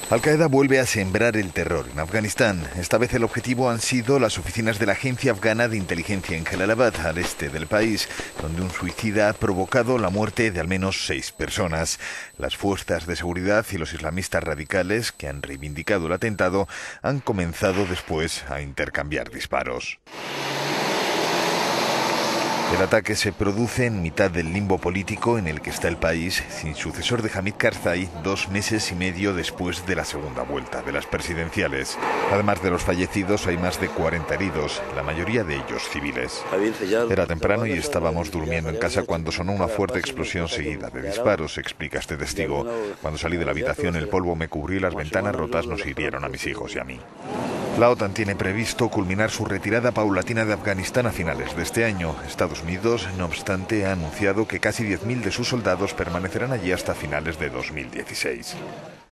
Al-Qaeda vuelve a sembrar el terror en Afganistán. Esta vez el objetivo han sido las oficinas de la Agencia Afgana de Inteligencia en Jalalabad, al este del país, donde un suicida ha provocado la muerte de al menos 6 personas. Las fuerzas de seguridad y los islamistas radicales, que han reivindicado el atentado, han comenzado después a intercambiar disparos. El ataque se produce en mitad del limbo político en el que está el país, sin sucesor de Hamid Karzai, 2 meses y medio después de la segunda vuelta de las presidenciales. Además de los fallecidos, hay más de 40 heridos, la mayoría de ellos civiles. Era temprano y estábamos durmiendo en casa cuando sonó una fuerte explosión seguida de disparos, explica este testigo. Cuando salí de la habitación, el polvo me cubrió y las ventanas rotas nos hirieron a mis hijos y a mí. La OTAN tiene previsto culminar su retirada paulatina de Afganistán a finales de este año. Estados Unidos, no obstante, ha anunciado que casi 10.000 de sus soldados permanecerán allí hasta finales de 2016.